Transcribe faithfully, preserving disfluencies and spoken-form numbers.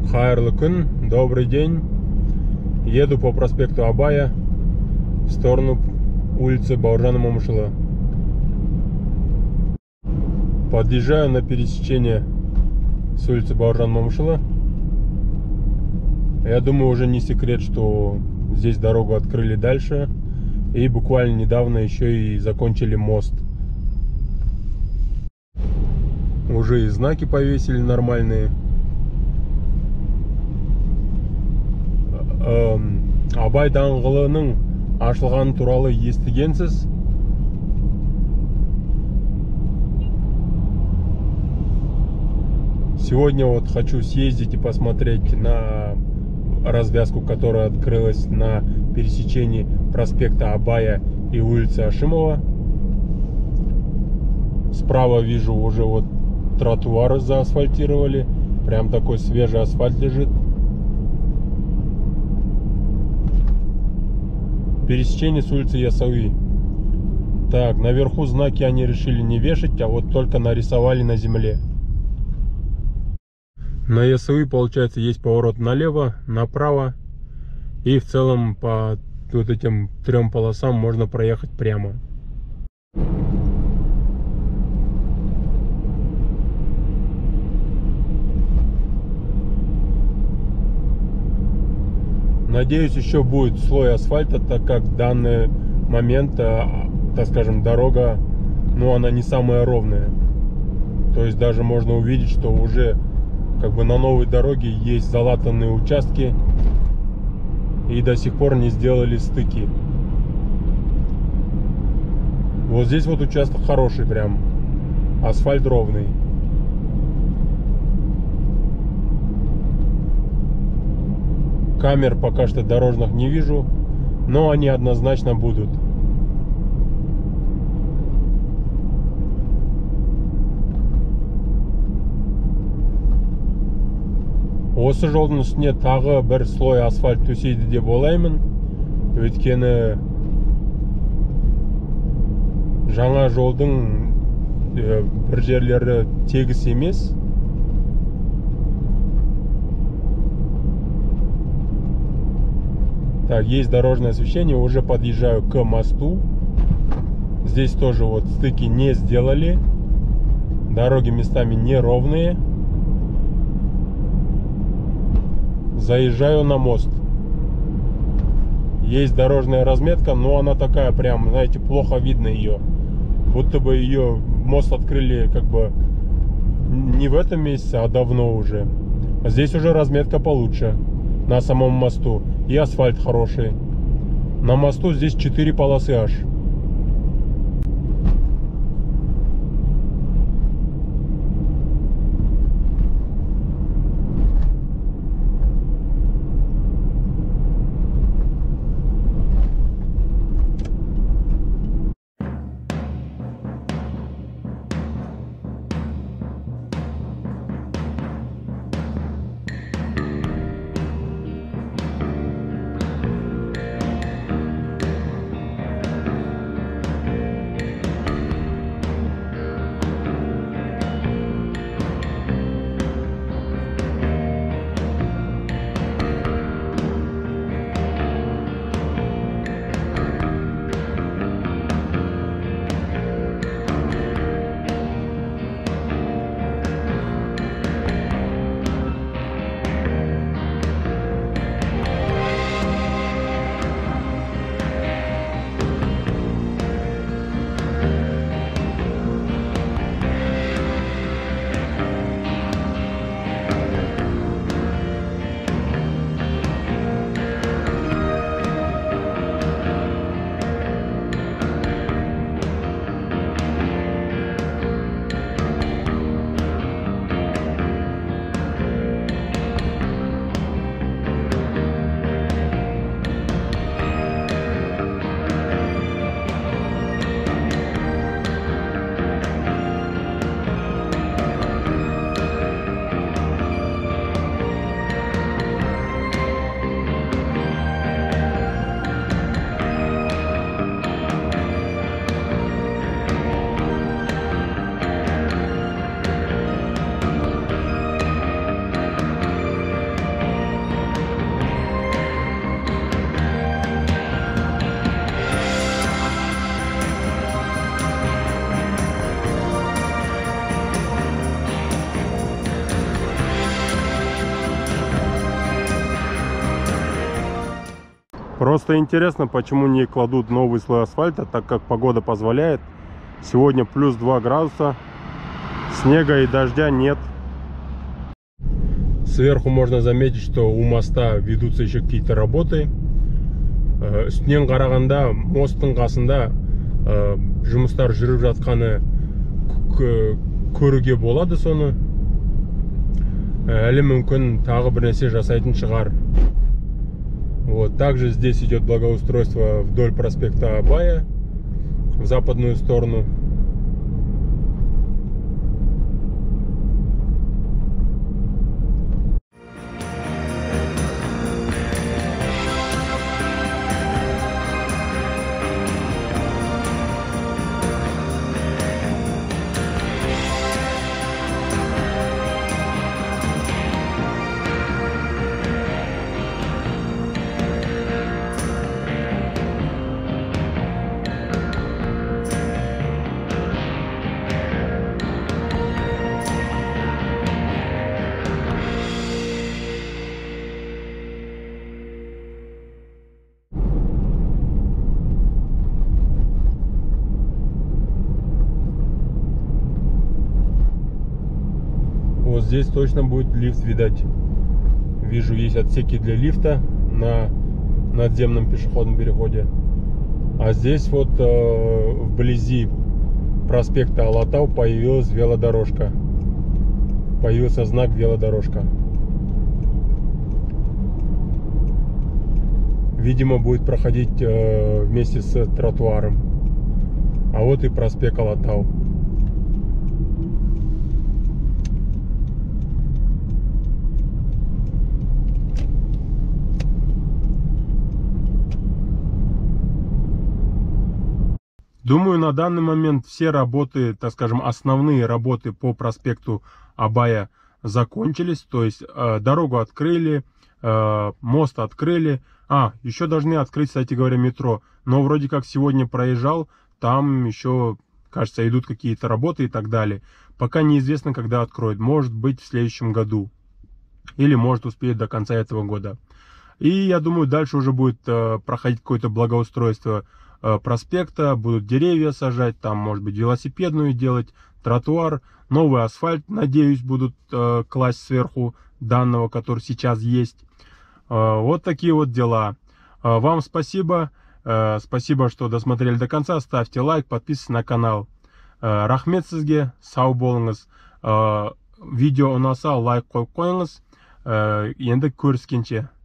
Хайрлы күн, добрый день. Еду по проспекту Абая в сторону улицы Бауыржана Момышұлы. Подъезжаю на пересечение с улицы Бауыржана Момышұлы. Я думаю, уже не секрет, что здесь дорогу открыли дальше. И буквально недавно еще и закончили мост. Уже и знаки повесили нормальные. Абай даңғылының ашылғаны туралы естігенсіз? Сегодня вот хочу съездить и посмотреть на развязку, которая открылась на пересечении проспекта Абая и улицы Ашимова. Справа вижу, уже вот тротуары заасфальтировали. Прям такой свежий асфальт лежит. Пересечение с улицы Ясауи. Так, наверху знаки они решили не вешать, а вот только нарисовали на земле. На Ясауи, получается, есть поворот налево, направо. И в целом по вот этим трем полосам можно проехать прямо. Надеюсь, еще будет слой асфальта, так как в данный момент, так скажем, дорога, ну, она не самая ровная. То есть даже можно увидеть, что уже как бы на новой дороге есть залатанные участки и до сих пор не сделали стыки. Вот здесь вот участок хороший прям, асфальт ровный. Камер пока что дорожных не вижу, но они однозначно будут. Осы жолдың үстіне тағы бір слой асфальт төсейді деп ойлаймын. Өйткені жаңа жолдың бір жерлері тегіс емес. Так, есть дорожное освещение, уже подъезжаю к мосту. Здесь тоже вот стыки не сделали. Дороги местами неровные. Заезжаю на мост. Есть дорожная разметка, но она такая прям, знаете, плохо видно ее. Будто бы ее мост открыли как бы не в этом месяце, а давно уже. А здесь уже разметка получше на самом мосту. И асфальт хороший. На мосту здесь четыре полосы аж. Просто интересно, почему не кладут новый слой асфальта, так как погода позволяет. Сегодня плюс два градуса, снега и дождя нет. Сверху можно заметить, что у моста ведутся еще какие-то работы. Үстінен қарағанда мосттың қасында жұмыстар жүріп жатқаны көруге болады соны. Әлі мүмкін тағы бір нәрсе жасайтын шығар. Вот, также здесь идет благоустройство вдоль проспекта Абая в западную сторону. Вот здесь точно будет лифт, видать. Вижу, есть отсеки для лифта на надземном пешеходном переходе. А здесь вот э, вблизи проспекта Алатау появилась велодорожка. Появился знак велодорожка. Видимо, будет проходить э, вместе с тротуаром. А вот и проспект Алатау. Думаю, на данный момент все работы, так скажем, основные работы по проспекту Абая закончились. То есть э, дорогу открыли, э, мост открыли. А, еще должны открыть, кстати говоря, метро. Но вроде как сегодня проезжал, там еще, кажется, идут какие-то работы и так далее. Пока неизвестно, когда откроют. Может быть, в следующем году. Или может успеть до конца этого года. И я думаю, дальше уже будет э, проходить какое-то благоустройство проспекта, будут деревья сажать, там, может быть, велосипедную делать, тротуар, новый асфальт, надеюсь, будут э, класть сверху данного, который сейчас есть. Э, вот такие вот дела. Э, вам спасибо, э, спасибо, что досмотрели до конца, ставьте лайк, подписывайтесь на канал. Э, рахмет сізге, сау болыңыз. Э, видео ұнаса лайк қойып қойыңыз. Э, енді көріскенше.